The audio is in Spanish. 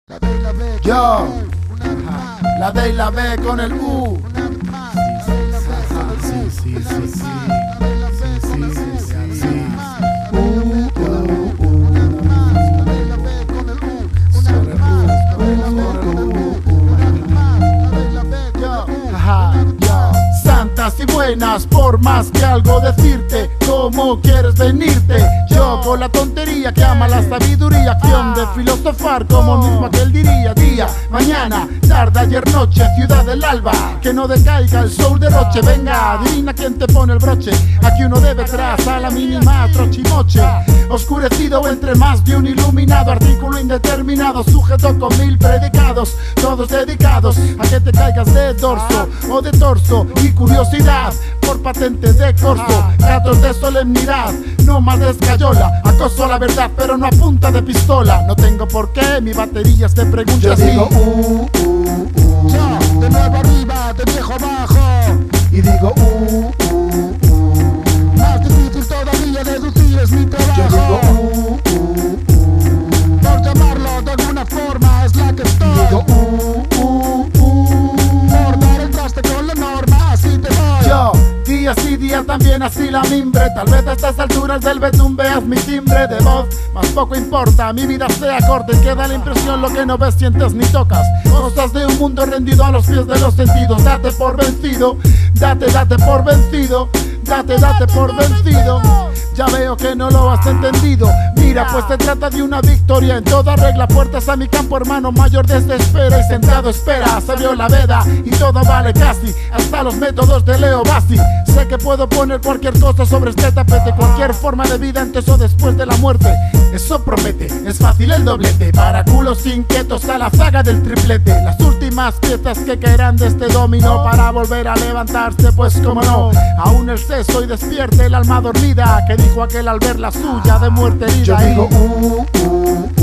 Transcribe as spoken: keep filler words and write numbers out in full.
Yo, la D y la B con el U. Sí, sí, sí, sí, sí. Sí, sí, sí, sí. U, U, U. Santas y buenas, por más que algo decirte, ¿cómo quieres venirte? Yo con la tontería que ama la sabiduría, acción de filosofar como mismo aquel diría. Día, mañana, tarde, ayer, noche, ciudad del alba, que no decaiga el sol de roche. Venga, adivina quién te pone el broche. Aquí uno debe tras a la mínima trochimoche. Oscurecido entre más de un iluminado, artículo indeterminado, sujeto con mil predicados, todos dedicados a que te caigas de dorso o de torso. Y curiosidad por patente de corso, gatos de solemnidad, no más de escayola, acoso a la verdad pero no a punta de pistola. No tengo por qué mi batería se pregunta Yo así. digo uh, uh, uh, Yo, de nuevo arriba, de viejo abajo. y digo uh, uh, uh. Más difícil todavía deducir es mi trabajo. Yo digo uh, uh, uh. Por llamarlo de alguna forma es la que estoy. Y digo uh, uh, uh. Por dar el traste con la norma, así te voy. Yo, día sí, día también así la mimbre. Tal vez a estas alturas del betún veas mi timbre de voz, más poco importa, mi vida sea corta y queda la impresión lo que no ves, sientes ni tocas. Cosas de un mundo rendido a los pies de los sentidos. Date por vencido, date, date por vencido, date, date por vencido. Ya veo que no lo has entendido. Mira, pues se trata de una victoria en toda regla. Puertas a mi campo, hermano mayor desespera y sentado espera. Se vio la veda y todo vale casi, hasta los métodos de Leo Bassi. Sé que puedo poner cualquier cosa sobre este tapete, cualquier forma de vida antes o después de la muerte. Eso promete, es fácil el doblete, para culos inquietos a la saga del triplete. Las últimas piezas que caerán de este dominó para volver a levantarse, pues como no, aún el seso y despierte el alma dormida, que dijo aquel al ver la suya de muerte herida. Yo digo uh, uh,